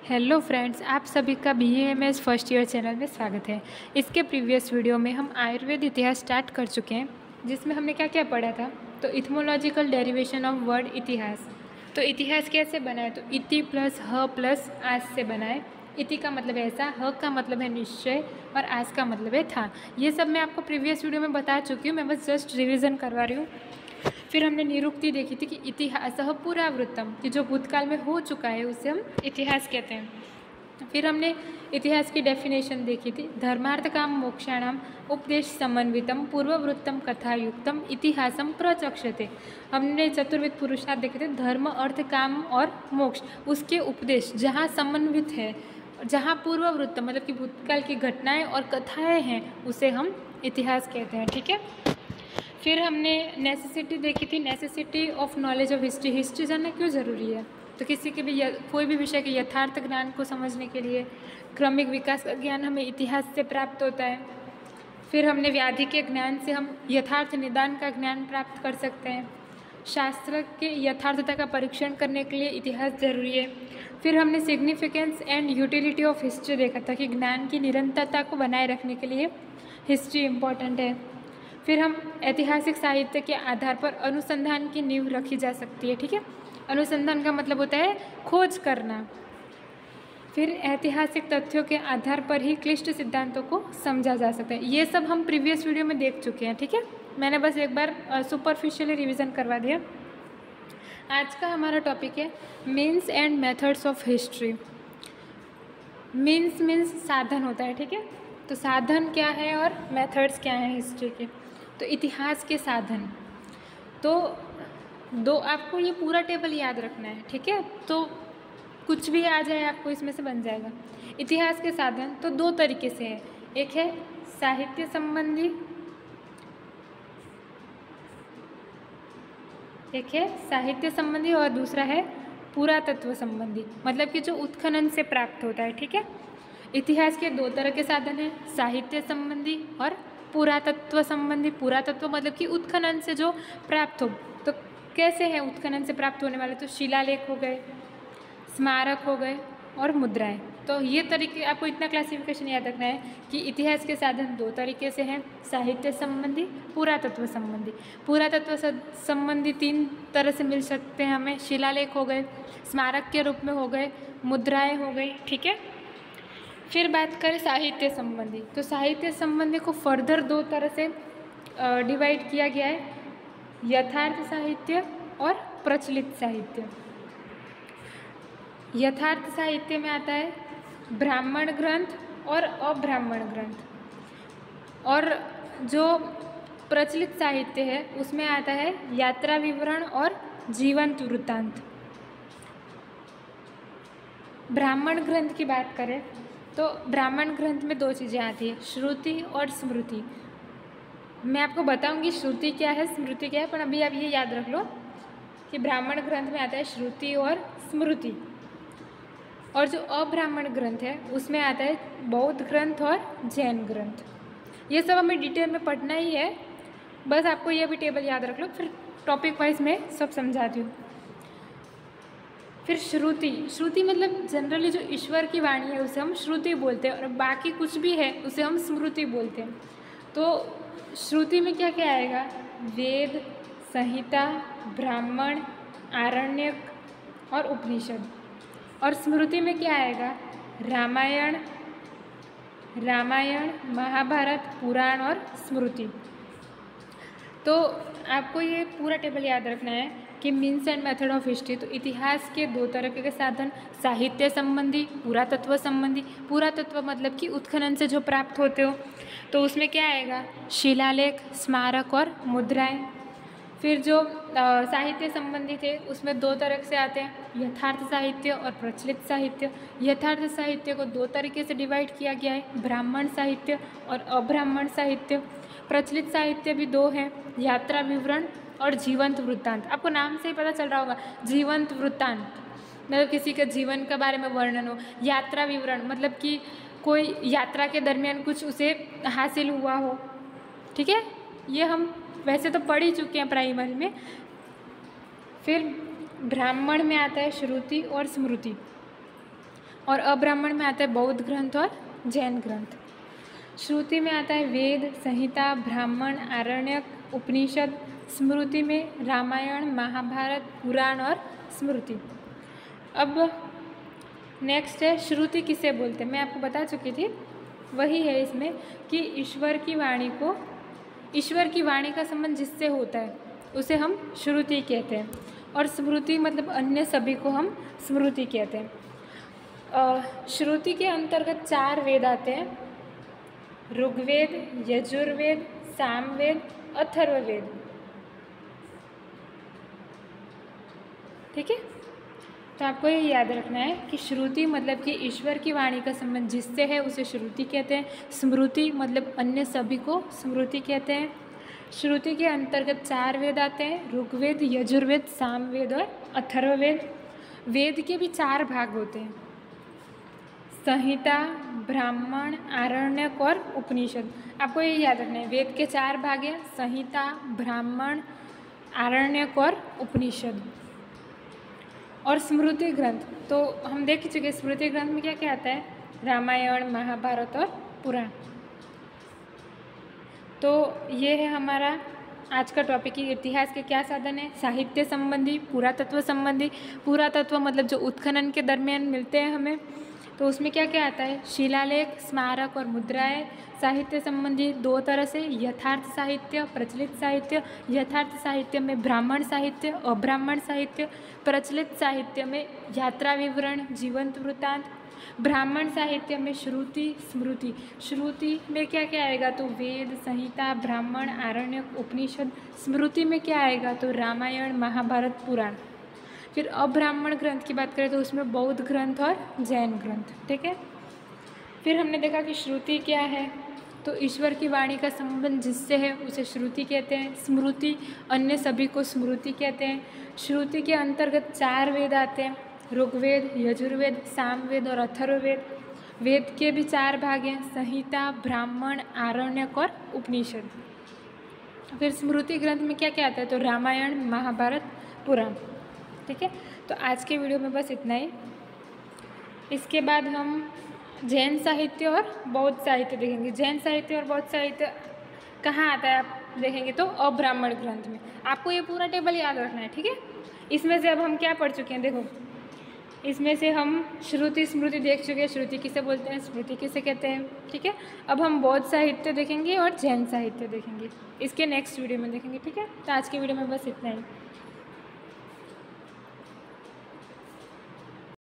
Hello friends, आप सभी का BAMS फर्स्ट ईयर चैनल में स्वागत है। इसके प्रीवियस वीडियो में हम आयुर्वेद इतिहास स्टार्ट कर चुके हैं, जिसमें हमने क्या क्या पढ़ा था। तो इथमोलॉजिकल डेरिवेशन ऑफ वर्ड इतिहास। तो इतिहास कैसे बना है, तो इति प्लस ह प्लस आस से बना है। इति का मतलब है ऐसा, ह का मतलब है निश्चय और आस का मतलब है था। ये सब मैं आपको प्रीवियस वीडियो में बता चुकी हूँ, मैं बस जस्ट रिविज़न करवा रही हूँ। फिर हमने निरुक्ति देखी थी कि इतिहासः पुरावृत्तम, कि जो भूतकाल में हो चुका है उसे हम इतिहास कहते हैं। फिर हमने इतिहास की डेफिनेशन देखी थी, धर्मार्थ काम मोक्षाणाम उपदेश समन्वितम पूर्ववृत्तम कथायुक्तम इतिहासम प्रचक्षते। हमने चतुर्विध पुरुषार्थ देखे थे, धर्म अर्थ काम और मोक्ष, उसके उपदेश जहाँ समन्वित है, जहाँ पूर्ववृत्त मतलब कि भूतकाल की घटनाएं और कथाएं हैं, उसे हम इतिहास कहते हैं। ठीक है। फिर हमने नेसेसिटी देखी थी, necessity of knowledge of history. History जानना क्यों ज़रूरी है, तो किसी के भी कोई भी विषय के यथार्थ ज्ञान को समझने के लिए क्रमिक विकास का ज्ञान हमें इतिहास से प्राप्त होता है। फिर हमने व्याधि के ज्ञान से हम यथार्थ निदान का ज्ञान प्राप्त कर सकते हैं। शास्त्र के यथार्थता का परीक्षण करने के लिए इतिहास जरूरी है। फिर हमने significance and utility of history देखा था कि ज्ञान की निरंतरता को बनाए रखने के लिए हिस्ट्री इम्पॉर्टेंट है। फिर हम ऐतिहासिक साहित्य के आधार पर अनुसंधान की नींव रखी जा सकती है। ठीक है। अनुसंधान का मतलब होता है खोज करना। फिर ऐतिहासिक तथ्यों के आधार पर ही क्लिष्ट सिद्धांतों को समझा जा सकता है। ये सब हम प्रीवियस वीडियो में देख चुके हैं। ठीक है, मैंने बस एक बार सुपरफिशियली रिवीजन करवा दिया। आज का हमारा टॉपिक है means and methods of history. Means साधन होता है। ठीक है, तो साधन क्या है और मेथड्स क्या हैं हिस्ट्री के। तो इतिहास के साधन, तो दो, आपको ये पूरा टेबल याद रखना है। ठीक है, तो कुछ भी आ जाए आपको इसमें से बन जाएगा। इतिहास के साधन तो दो तरीके से है, एक है साहित्य संबंधी, एक है साहित्य संबंधी और दूसरा है पुरातत्व संबंधी, मतलब कि जो उत्खनन से प्राप्त होता है। ठीक है, इतिहास के दो तरह के साधन हैं, साहित्य संबंधी और पुरातत्व संबंधी। पुरातत्व मतलब कि उत्खनन से जो प्राप्त हो। तो कैसे हैं उत्खनन से प्राप्त होने वाले, तो शिलालेख हो गए, स्मारक हो गए और मुद्राएं। तो ये तरीके, आपको इतना क्लासिफिकेशन याद रखना है कि इतिहास के साधन दो तरीके से हैं, साहित्य संबंधी, पुरातत्व संबंधी। पुरातत्व संबंधी तीन तरह से मिल सकते हैं हमें, शिलालेख हो गए, स्मारक के रूप में हो गए, मुद्राएं हो गई। ठीक है, फिर बात करें साहित्य संबंधी, तो साहित्य संबंधी को फर्दर दो तरह से डिवाइड किया गया है, यथार्थ साहित्य और प्रचलित साहित्य। यथार्थ साहित्य में आता है ब्राह्मण ग्रंथ और अब्राह्मण ग्रंथ, और जो प्रचलित साहित्य है उसमें आता है यात्रा विवरण और जीवंत वृत्तांत। ब्राह्मण ग्रंथ की बात करें तो ब्राह्मण ग्रंथ में दो चीज़ें आती हैं, श्रुति और स्मृति। मैं आपको बताऊंगी श्रुति क्या है, स्मृति क्या है, पर अभी आप ये याद रख लो कि ब्राह्मण ग्रंथ में आता है श्रुति और स्मृति। और जो अब्राह्मण ग्रंथ है उसमें आता है बौद्ध ग्रंथ और जैन ग्रंथ। ये सब हमें डिटेल में पढ़ना ही है, बस आपको ये भी टेबल याद रख लो, फिर टॉपिक वाइज मैं सब समझाती हूँ। फिर श्रुति, श्रुति मतलब जनरली जो ईश्वर की वाणी है उसे हम श्रुति बोलते हैं, और बाकी कुछ भी है उसे हम स्मृति बोलते हैं। तो श्रुति में क्या क्या आएगा, वेद, संहिता, ब्राह्मण, आरण्यक और उपनिषद। और स्मृति में क्या आएगा, रामायण, महाभारत, पुराण और स्मृति। तो आपको ये पूरा टेबल याद रखना है कि means and method of history. तो इतिहास के दो तरह के साधन, साहित्य संबंधी, पुरातत्व संबंधी। पुरातत्व मतलब कि उत्खनन से जो प्राप्त होते हो, तो उसमें क्या आएगा, शिलालेख, स्मारक और मुद्राएं। फिर जो साहित्य संबंधी थे उसमें दो तरह से आते हैं, यथार्थ साहित्य और प्रचलित साहित्य। यथार्थ साहित्य को दो तरीके से डिवाइड किया गया है, ब्राह्मण साहित्य और अब्राह्मण साहित्य। प्रचलित साहित्य भी दो हैं, यात्रा विवरण और जीवंत वृत्तांत। आपको नाम से ही पता चल रहा होगा, जीवंत वृत्तांत मतलब किसी के जीवन के बारे में वर्णन हो। यात्रा विवरण मतलब कि कोई यात्रा के दरमियान कुछ उसे हासिल हुआ हो। ठीक है, ये हम वैसे तो पढ़ ही चुके हैं प्राइमरी में। फिर ब्राह्मण में आता है श्रुति और स्मृति, और अब्राह्मण में आता है बौद्ध ग्रंथ और जैन ग्रंथ। श्रुति में आता है वेद, संहिता, ब्राह्मण, आरण्यक, उपनिषद। स्मृति में रामायण, महाभारत, पुराण और स्मृति। अब नेक्स्ट है श्रुति किसे बोलते हैं। मैं आपको बता चुकी थी, वही है इसमें कि ईश्वर की वाणी का संबंध जिससे होता है उसे हम श्रुति कहते हैं, और स्मृति मतलब अन्य सभी को हम स्मृति कहते हैं। श्रुति के अंतर्गत 4 वेद आते हैं, ऋग्वेद, यजुर्वेद, सामवेद, अथर्ववेद। ठीक है, तो आपको ये याद रखना है कि श्रुति मतलब कि ईश्वर की वाणी का संबंध जिससे है उसे श्रुति कहते हैं। स्मृति मतलब अन्य सभी को स्मृति कहते हैं। श्रुति के अंतर्गत 4 वेद आते हैं, ऋग्वेद, यजुर्वेद, सामवेद और अथर्ववेद। वेद के भी 4 भाग होते हैं, संहिता, ब्राह्मण, आरण्यक और उपनिषद। आपको ये याद रखना है, वेद के 4 भाग हैं, संहिता, ब्राह्मण, आरण्यक और उपनिषद। और स्मृति ग्रंथ तो हम देख चुके हैं, स्मृति ग्रंथ में क्या क्या आता है, रामायण, महाभारत और पुराण। तो ये है हमारा आज का टॉपिक कि इतिहास के क्या साधन है, साहित्य संबंधी, पुरातत्व संबंधी। पुरातत्व मतलब जो उत्खनन के दरमियान मिलते हैं हमें, तो उसमें क्या क्या आता है, शिलालेख, स्मारक और मुद्राएं। साहित्य संबंधी 2 तरह से, यथार्थ साहित्य, प्रचलित साहित्य। यथार्थ साहित्य में ब्राह्मण साहित्य, अब्राह्मण साहित्य। प्रचलित साहित्य में यात्रा विवरण, जीवंत वृत्तांत। ब्राह्मण साहित्य में श्रुति, स्मृति। श्रुति में क्या क्या आएगा, तो वेद, संहिता, ब्राह्मण, आरण्यक, उपनिषद। स्मृति में क्या आएगा, तो रामायण, महाभारत, पुराण। फिर अब्राह्मण ग्रंथ की बात करें तो उसमें बौद्ध ग्रंथ और जैन ग्रंथ। ठीक है, फिर हमने देखा कि श्रुति क्या है, तो ईश्वर की वाणी का संबंध जिससे है उसे श्रुति कहते हैं। स्मृति अन्य सभी को स्मृति कहते हैं। श्रुति के अंतर्गत 4 वेद आते हैं, ऋग्वेद, यजुर्वेद, सामवेद और अथर्ववेद। वेद के भी 4 भाग हैं, संहिता, ब्राह्मण, आरण्यक और उपनिषद। फिर स्मृति ग्रंथ में क्या क्या आता है, तो रामायण, महाभारत, पुराण। ठीक है, तो आज के वीडियो में बस इतना ही। इसके बाद हम जैन साहित्य और बौद्ध साहित्य देखेंगे। जैन साहित्य और बौद्ध साहित्य कहाँ आता है आप देखेंगे, तो अब्राह्मण ग्रंथ में। आपको ये पूरा टेबल याद रखना है। ठीक है, इसमें से अब हम क्या पढ़ चुके हैं, देखो इसमें से हम श्रुति, स्मृति देख चुके हैं। श्रुति किसे बोलते हैं, स्मृति किसे कहते हैं। ठीक है, अब हम बौद्ध साहित्य देखेंगे और जैन साहित्य देखेंगे, इसके नेक्स्ट वीडियो में देखेंगे। ठीक है, तो आज के वीडियो में बस इतना ही।